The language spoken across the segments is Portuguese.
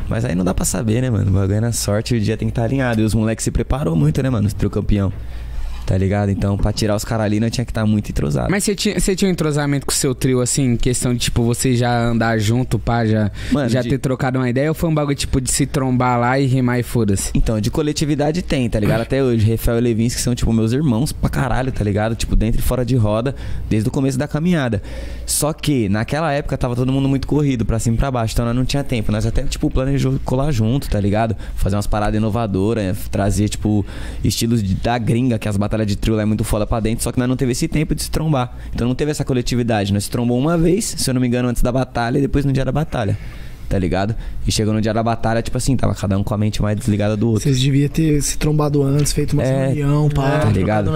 Mas aí não dá pra saber, né, mano? O bagulho é na sorte, o dia tem que estar alinhado. E os moleques se preparou muito, né, mano? Os trio campeão. Tá ligado? Então, pra tirar os caras ali, nós tinha que estar muito entrosado. Mas você tinha um entrosamento com o seu trio, assim, em questão de, tipo, você já andar junto, pá, já ter trocado uma ideia? Ou foi um bagulho, tipo, de se trombar lá e rimar e foda-se? Então, de coletividade tem, tá ligado? Até hoje, Rafael e Levinsky são, tipo, meus irmãos pra caralho, tá ligado? Tipo, dentro e fora de roda, desde o começo da caminhada. Só que, naquela época, tava todo mundo muito corrido, pra cima e pra baixo, então nós não tinha tempo. Nós até, tipo, planejou colar junto, tá ligado? Fazer umas paradas inovadoras, trazer, tipo, estilos da gringa, que as batalhas de trio lá é muito foda pra dentro, só que nós não teve esse tempo de se trombar. Então não teve essa coletividade. Nós se trombou uma vez, se eu não me engano, antes da batalha e depois no dia da batalha. Tá ligado? E chegou no dia da batalha, tipo assim, tava cada um com a mente mais desligada do outro. Vocês deviam ter se trombado antes, feito uma reunião, pá. Tá ligado?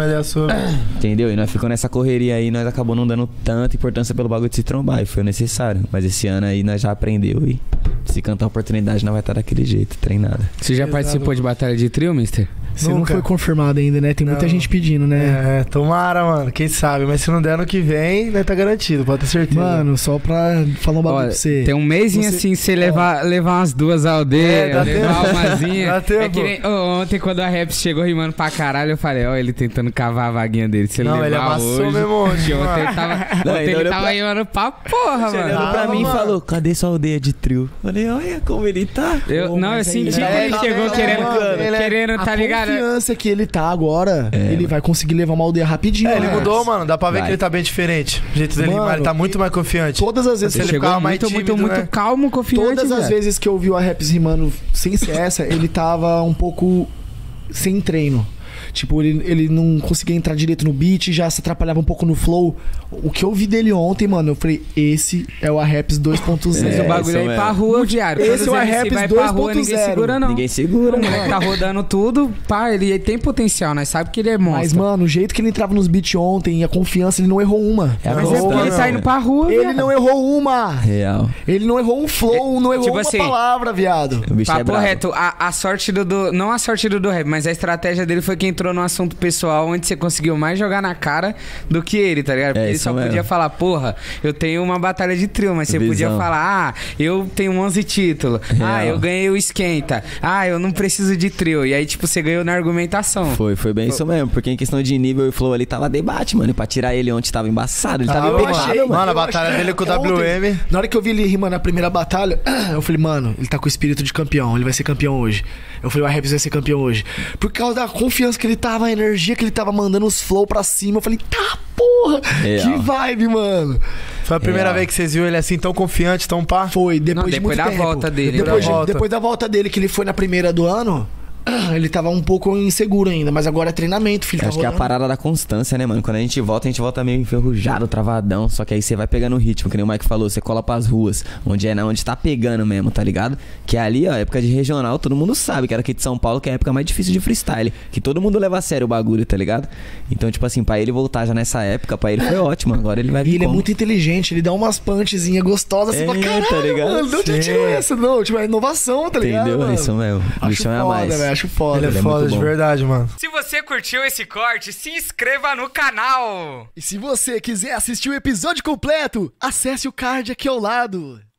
É. Entendeu? E nós ficamos nessa correria aí, nós acabou não dando tanta importância pelo bagulho de se trombar, e foi necessário. Mas esse ano aí nós já aprendeu e se cantar a oportunidade não vai estar daquele jeito, treinada. Você já participou de batalha de trio, mister? Você não foi confirmado ainda, né? Tem muita gente pedindo, né? É, tomara, mano. Quem sabe? Mas se não der ano que vem, vai tá garantido, pode ter certeza. Mano, só pra falar um bagulho pra você. Tem um mêsinho assim, você levar umas duas aldeias, levar umazinha. Dá tempo. É que nem ontem, quando a Raps chegou rimando pra caralho, eu falei, ó, ele tentando cavar a vaguinha dele. Se ele não, levar ele amassou hoje, mesmo ontem, ontem ele tava rimando pra porra, Você mano. olhando pra mim e falou, cadê sua aldeia de trio? Falei, olha como ele tá. Eu senti que ele chegou querendo, tá ligado? A confiança que ele tá agora, ele vai conseguir levar uma aldeia rapidinho. Ele mudou, mano. Dá pra ver que ele tá bem diferente. O jeito dele rimar, ele tá muito mais confiante. Todas as vezes que ele ficava mais tímido, muito calmo, confiante. Todas as vezes que eu vi o Raps rimando sem ser essa, ele tava um pouco sem treino. Tipo, ele não conseguia entrar direito no beat, já se atrapalhava um pouco no flow. O que eu vi dele ontem, mano, eu falei, esse é o Raps 2.0. O bagulho aí pra rua, viário. Esse é o Raps 2.0. Ninguém segura, não. Ninguém segura, o moleque tá rodando tudo, pá, ele tem potencial, nós sabemos que ele é monstro. Mas, mano, o jeito que ele entrava nos beats ontem e a confiança, ele não errou uma. Mas é porque ele tá indo pra rua, Ele não errou uma. Real. Ele não errou um flow, não errou tipo uma assim, palavra, viado. O bicho é Papo bravo. reto, a sorte não a sorte do rap, mas a estratégia dele foi que entrou no assunto pessoal, onde você conseguiu mais jogar na cara do que ele, tá ligado? Porque ele só podia falar, porra, eu tenho uma batalha de trio, mas você podia falar, eu tenho 11 títulos, eu ganhei o esquenta, eu não preciso de trio. E aí, tipo, você ganhou na argumentação. Foi bem isso mesmo, porque em questão de nível e flow ali tava debate, mano. E pra tirar ele ontem tava embaçado, ele tava embaixado, mano. Mano, a batalha dele com o WM. Na hora que eu vi ele rimando na primeira batalha, eu falei, mano, ele tá com o espírito de campeão, ele vai ser campeão hoje. Eu falei, o Raps vai ser campeão hoje. Por causa da confiança que ele tava, a energia que ele tava mandando os flow pra cima, eu falei, tá, porra, que vibe, mano. Foi a primeira vez que vocês viram ele assim, tão confiante, tão pá? Foi, depois de muito da tempo. volta dele. Depois da volta dele, que ele foi na primeira do ano, ele tava um pouco inseguro ainda, mas agora é treinamento, filho. Acho que é a parada da constância, né, mano? Quando a gente volta meio enferrujado, travadão. Só que aí você vai pegando o ritmo, que nem o Mike falou, você cola pras ruas, onde tá pegando mesmo, tá ligado? Que ali, ó, época de regional, todo mundo sabe que era aqui de São Paulo, que é a época mais difícil de freestyle. Que todo mundo leva a sério o bagulho, tá ligado? Então, tipo assim, pra ele voltar já nessa época, pra ele foi ótimo. Agora ele vai vir. E ele é muito inteligente, ele dá umas punchzinhas gostosas assim pra caralho, tá ligado? mano. De onde tirou essa? Não, tipo, é inovação, tá ligado? Entendeu? Mano? Isso mesmo. O bichão é a mais. Velho, acho foda. Ele é foda de verdade, mano. Se você curtiu esse corte, se inscreva no canal. E se você quiser assistir o episódio completo, acesse o card aqui ao lado.